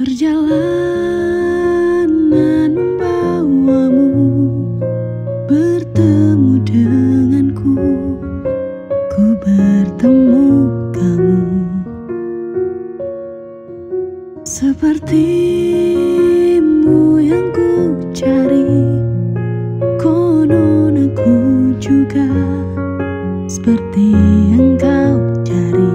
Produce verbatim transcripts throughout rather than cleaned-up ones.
Perjalanan membawamu bertemu denganku, ku bertemu kamu. Sepertimu yang ku cari, konon aku juga seperti yang kau cari.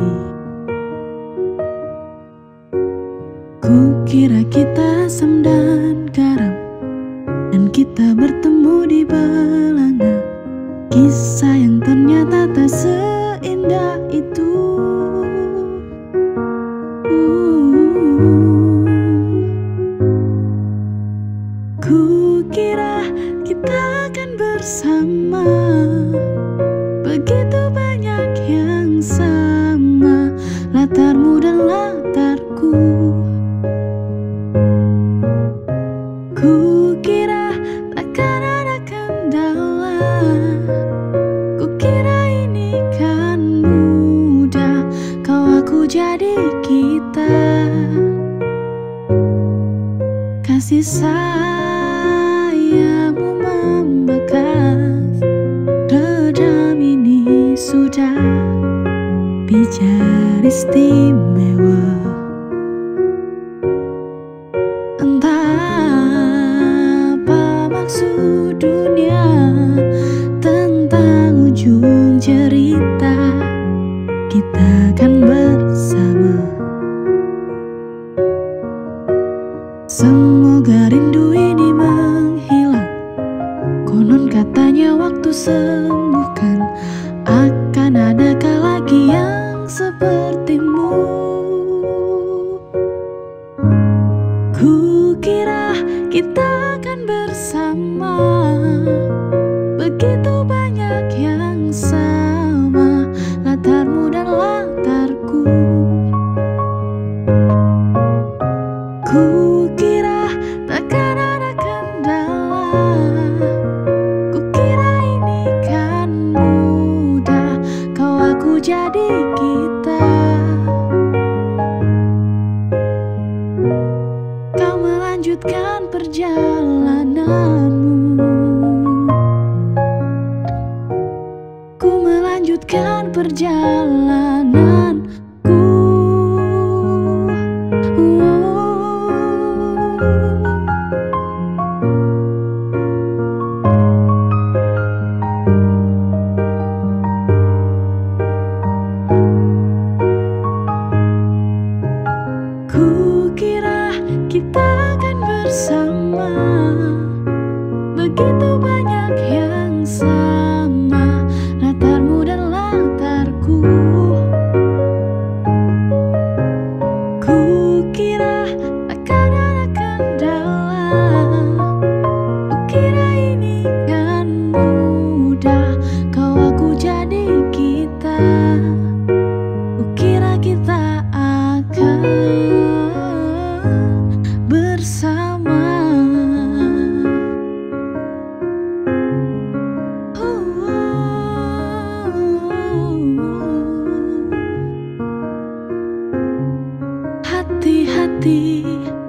Ku kira kita asam dan garam, dan kita bertemu di belanga. Kisah yang ternyata tak seindah itu. Ku kira kita akan bersama, begitu banyak yang sama, latarmu dan latarku. Ku kira takkan ada kendala, ku kira ini kan mudah, kau aku jadi kita. Kasih sayangmu membekas, redam ini sudah pijar istimewa. Entah apa maksud dunia tentang ujung cerita, kita kan bersama. Semoga rindu ini menghilang, konon katanya waktu sembuhkan. Akan adakah lagi yang sepertimu? Ku kira kita akan bersama, begitu banyak yang sama, latarmu dan latarku. Ku kira takkan ada kendala, ku kira ini kan mudah, kau aku jadi kita. Kau melanjutkan perjalananmu, ku melanjutkan perjalananku. Ku kira kita akan bersama, begitu banyak yang sama, latarmu dan latarku. Ku kira akan ada kendala, ku kira ini kan mudah, kau aku jadi kita. Ku kira kita akan bersama. Hati-hati